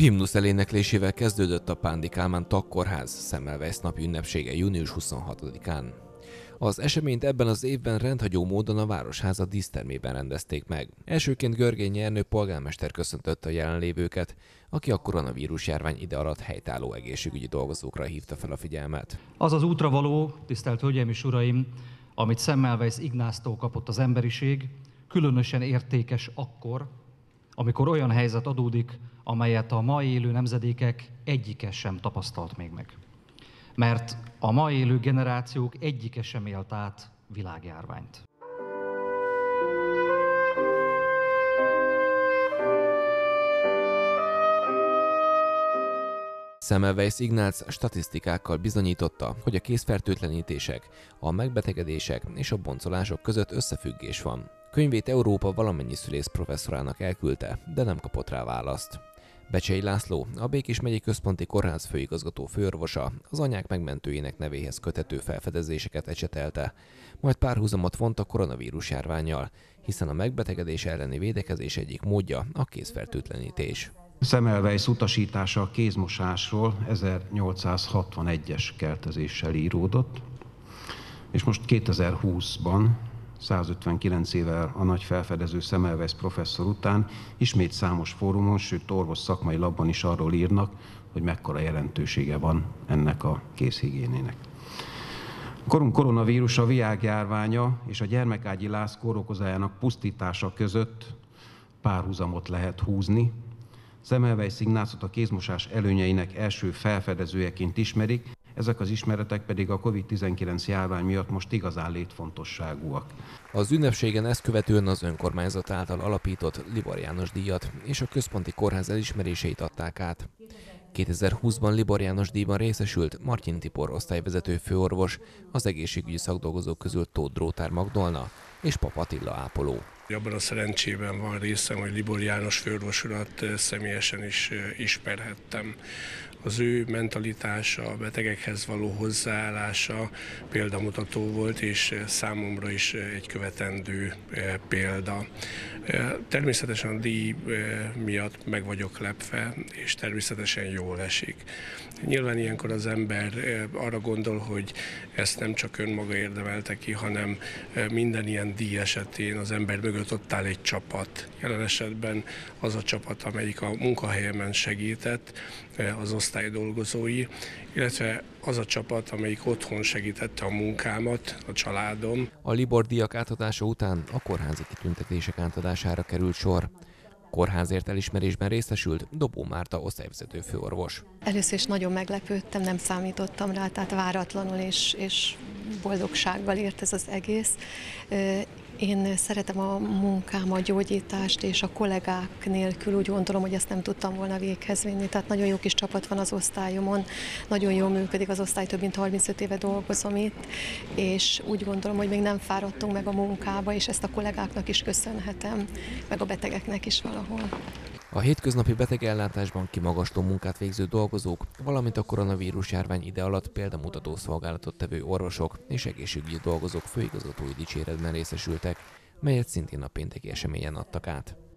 himnusz eléneklésével kezdődött a Pándi Kálmán Tagkórház Semmelweis napi ünnepsége június 26-án. Az eseményt ebben az évben rendhagyó módon a Városháza dísztermében rendezték meg. Elsőként Görgényi Ernő polgármester köszöntötte a jelenlévőket, aki a koronavírus járvány ide alatt helytálló egészségügyi dolgozókra hívta fel a figyelmet. Az az útra való, tisztelt Hölgyeim és Uraim, amit Semmelweis Ignáctól kapott az emberiség, különösen értékes akkor, amikor olyan helyzet adódik, amelyet a ma élő nemzedékek egyike sem tapasztalt még meg. Mert a ma élő generációk egyike sem élt át világjárványt. Semmelweis Ignác statisztikákkal bizonyította, hogy a kézfertőtlenítések, a megbetegedések és a boncolások között összefüggés van. Könyvét Európa valamennyi szülész professzorának elküldte, de nem kapott rá választ. Becsei László, a Békés megyei központi kórház főigazgató főorvosa az anyák megmentőjének nevéhez köthető felfedezéseket ecsetelte, majd párhuzamot vont a koronavírus járvánnyal, hiszen a megbetegedés elleni védekezés egyik módja a kézfertőtlenítés. Semmelweis utasítása a kézmosásról 1861-es keltezéssel íródott, és most 2020-ban, 159 évvel a nagy felfedező Semmelweis professzor után ismét számos fórumon, sőt orvos szakmai lapban is arról írnak, hogy mekkora jelentősége van ennek a kézhigiénének. Korunk koronavírus, a világjárványa és a gyermekágyi láz kórokozájának pusztítása között párhuzamot lehet húzni. Semmelweis Ignácot a kézmosás előnyeinek első felfedezőjeként ismerik, ezek az ismeretek pedig a COVID-19 járvány miatt most igazán létfontosságúak. Az ünnepségen ezt követően az önkormányzat által alapított Libor János díjat és a központi kórház elismeréseit adták át. 2020-ban Libor János díjban részesült Martin Tibor osztályvezető főorvos, az egészségügyi szakdolgozók közül Tóth Drótár Magdolna és Pap Attila ápoló. Abban a szerencsében van részem, hogy Libor János főorvos urat személyesen is ismerhettem. Az ő mentalitása, a betegekhez való hozzáállása példamutató volt, és számomra is egy követendő példa. Természetesen a díj miatt meg vagyok lepve, és természetesen jól esik. Nyilván ilyenkor az ember arra gondol, hogy ezt nem csak önmaga érdemelte ki, hanem minden ilyen díj esetén az ember mögött ott áll egy csapat. Jelen esetben az a csapat, amelyik a munkahelyemen segített, az osztály dolgozói, illetve az a csapat, amelyik otthon segítette a munkámat, a családom. A Libor díjak átadása után a kórházi kitüntetések átadására került sor. Kórházért elismerésben részesült Dobó Márta osztályvezető főorvos. Először is nagyon meglepődtem, nem számítottam rá, tehát váratlanul és boldogsággal ért ez az egész. Én szeretem a munkám, a gyógyítást, és a kollégák nélkül úgy gondolom, hogy ezt nem tudtam volna véghez vinni. Tehát nagyon jó kis csapat van az osztályomon, nagyon jól működik az osztály, több mint 35 éve dolgozom itt, és úgy gondolom, hogy még nem fáradtunk meg a munkába, és ezt a kollégáknak is köszönhetem, meg a betegeknek is valahol. A hétköznapi betegellátásban kimagasló munkát végző dolgozók, valamint a koronavírus járvány ide alatt példamutató szolgálatot tevő orvosok és egészségügyi dolgozók főigazgatói dicséretben részesültek, melyet szintén a pénteki eseményen adtak át.